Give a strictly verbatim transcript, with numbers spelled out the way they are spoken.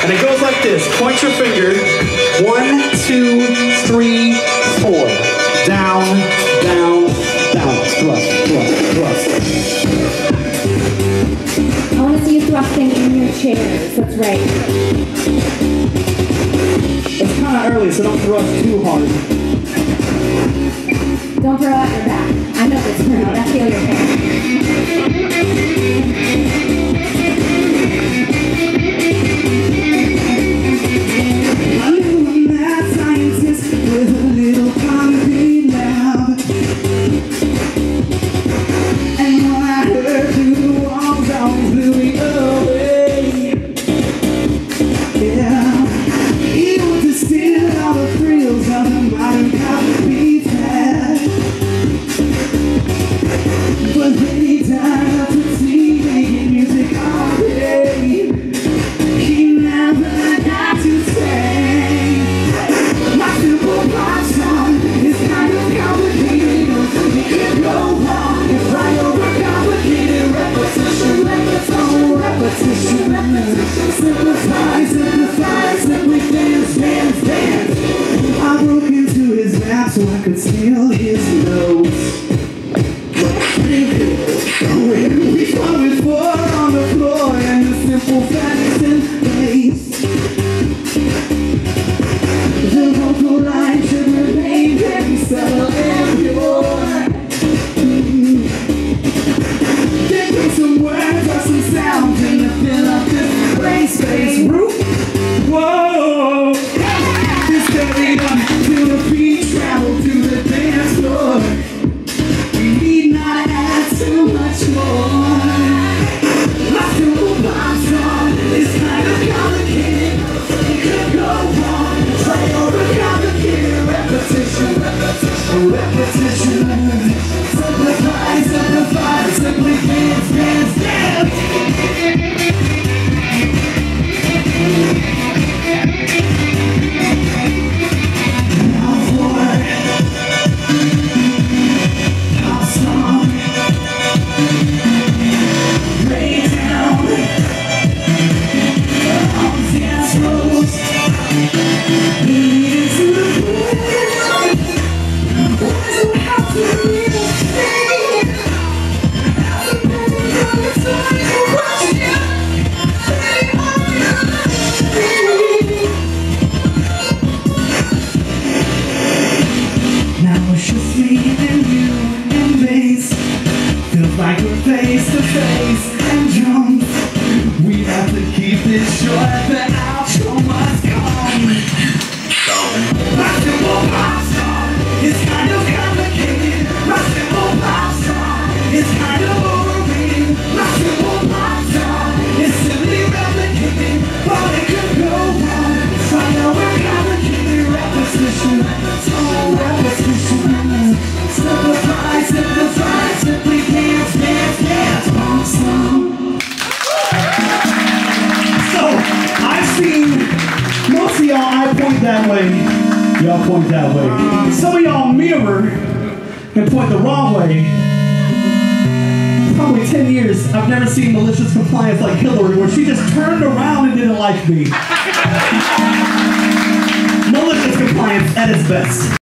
And it goes like this. Point your finger. One, two, three, four. Down, down, down. Thrust, thrust, thrust. I want to see you thrusting in your chairs. That's right. It's kind of early, so don't thrust too hard. Don't throw out your back. I know this crowd. I feel your pain. I knew a mad scientist with a little concrete lab. And when I heard through the walls, I was blew away. Yeah, he would distill all the thrills of the modern copy pad. But then he died of fatigue, making music all day. He never got to say, my simple pop song is kind of complicated. It could go wrong if I overcomplicated. Repetition, repetition, repetition. Simplify, simplify, simply dance, dance, dance. I broke into his map so I could steal his notes. We fought with four on the floor and the simple facts in place. The vocal line should remain very subtle and pure. Mm-hmm. There be some words or some sounds in the fill up this gray space. Whoa! This carried on till the beat traveled to the dance floor. We need not add too much more. My simple pop song is kind of complicated. It could go wrong. Try overcomplicated. Repetition, repetition, repetition. Simplify, simplify, simply dance, dance, dance. Now for pop song. Lay down on dance floors. Lead into the pool. Boys will have to be the same. As a penny on the side of Russia. They are now it's just me and you and bass. Feels like we're face to face and jump. We have to keep this short, the outro must come. My simple pop song is kind of complicated. My simple pop song is kind of overrated. My simple pop song is simply replicated, but it could go wrong. So I know we're complicated. Repetition, oh repetition. Simplify, simplify, simply dance, dance, dance. Pop song. So, I've seen most of y'all, I point that way. Y'all point that way. Some of y'all mirror and point the wrong way. Probably ten years, I've never seen malicious compliance like Hillary, where she just turned around and didn't like me. Malicious compliance at its best.